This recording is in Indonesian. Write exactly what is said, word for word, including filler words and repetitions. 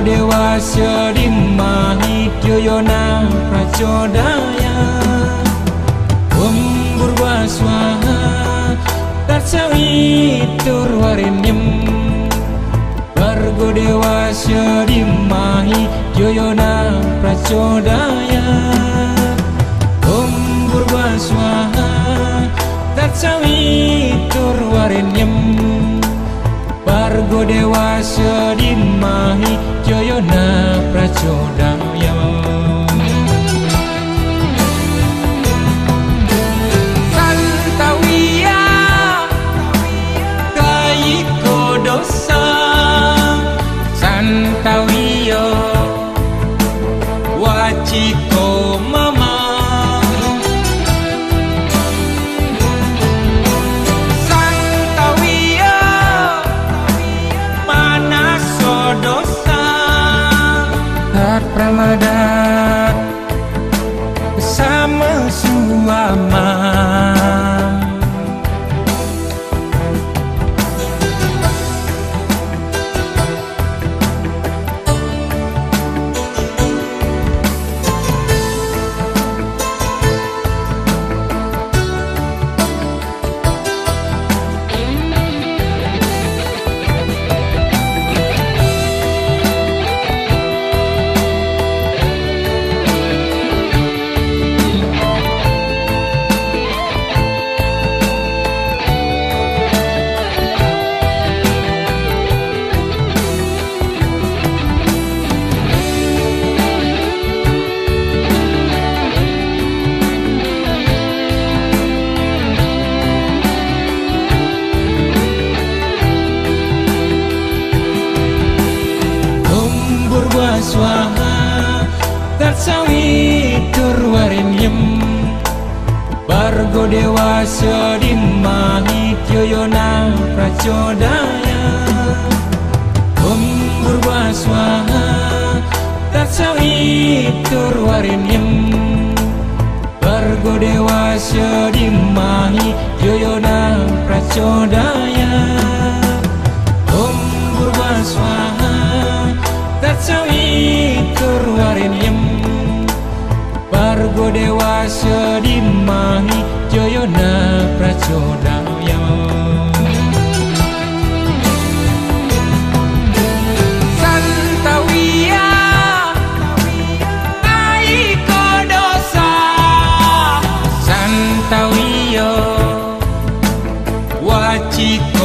Dewa Sedimahi Dyoyona Pracodaya Om Purba Swaha Tatsawi Turwarenyam Bargo Dewa Sedimahi Dyoyona Pracodaya Om Purba Swaha Tatsawi Turwarenyam Bargo Dewa Sedimahi Dyoyona Pracodaya Santawiya Kayiko dosa Santawiya Waciko mama Pramada bersama suama Swaha Tatsawi Turwarenyam Bargo Dewa Sedimahi Dyoyona Pracodaya Om Purba Swaha Tatsawi Turwarenyam Bargo Dewa Sedimahi Dyoyona Pracodaya Om Purba Swaha Tatsawi Turwarenyam Bargo Dewa Sedimahi Dyoyona Pracodaya Santawiya Kayiko dosa Santawiya Waciko